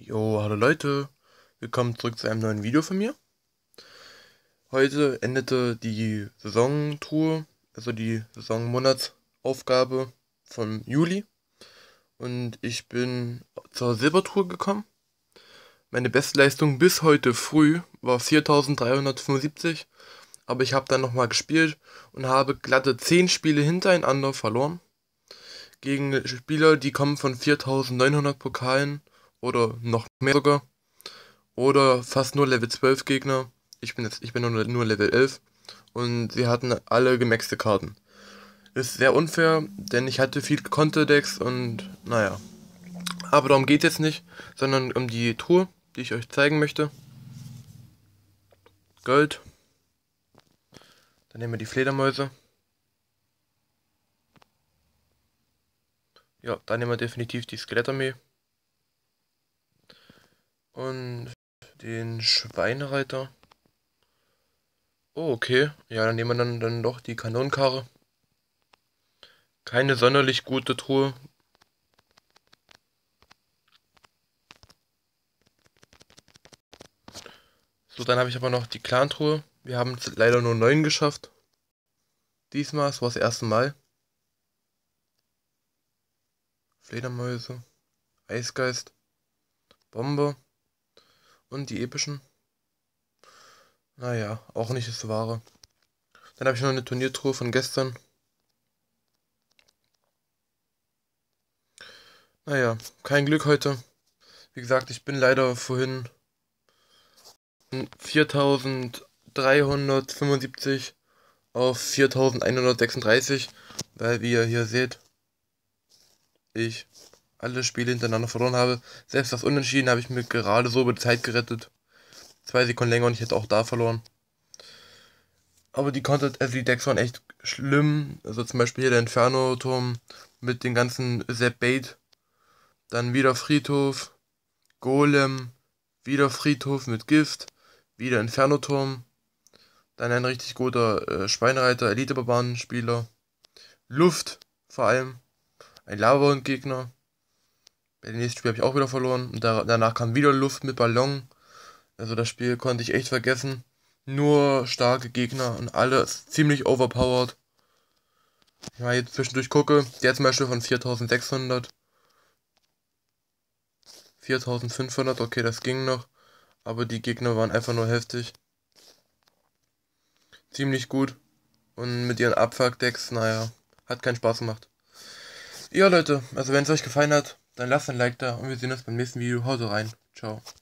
Jo, hallo Leute, willkommen zurück zu einem neuen Video von mir. Heute endete die Saisontour, also die Saisonmonatsaufgabe von Juli, und ich bin zur Silbertour gekommen. Meine Bestleistung bis heute früh war 4375, aber ich habe dann nochmal gespielt und habe glatte 10 Spiele hintereinander verloren. Gegen Spieler, die kommen von 4900 Pokalen oder noch mehr sogar. Oder fast nur Level 12 Gegner. Ich bin nur Level 11 und sie hatten alle gemaxte Karten. Ist sehr unfair, denn ich hatte viel Konterdecks und naja. Aber darum geht es jetzt nicht, sondern um die Tour, die ich euch zeigen möchte. Gold. Dann nehmen wir die Fledermäuse. Ja, dann nehmen wir definitiv die Skelettarmee. Und den Schweinereiter. Oh, okay. Ja, dann nehmen wir dann doch die Kanonenkarre. Keine sonderlich gute Truhe. So, dann habe ich aber noch die Clan-Truhe. Wir haben es leider nur 9 geschafft. Diesmal, es war das erste Mal. Fledermäuse, Eisgeist, Bombe und die epischen. Naja, auch nicht das Wahre. Dann habe ich noch eine Turniertruhe von gestern. Naja, kein Glück heute. Wie gesagt, ich bin leider vorhin 4375 auf 4136, weil wie ihr hier seht, ich alle Spiele hintereinander verloren habe. Selbst das Unentschieden habe ich mir gerade so über die Zeit gerettet. 2 Sekunden länger und ich hätte auch da verloren. Aber die Decks waren echt schlimm. Also zum Beispiel hier der Inferno-Turm mit den ganzen Sepp Bait. Dann wieder Friedhof, Golem, wieder Friedhof mit Gift, wieder Inferno-Turm. Dann ein richtig guter Schweinereiter, Elite-Barbaren-Spieler. Luft vor allem. Ein Lava-Gegner. Bei dem nächsten Spiel habe ich auch wieder verloren. Und danach kam wieder Luft mit Ballon. Also das Spiel konnte ich echt vergessen. Nur starke Gegner und alle ziemlich overpowered. Wenn ich jetzt zwischendurch gucke, der zum Beispiel von 4600. 4500, okay, das ging noch. Aber die Gegner waren einfach nur heftig. Ziemlich gut. Und mit ihren Abfuck-Decks, naja, hat keinen Spaß gemacht. Ja, Leute, also wenn es euch gefallen hat, dann lasst ein Like da und wir sehen uns beim nächsten Video. Haut rein. Ciao.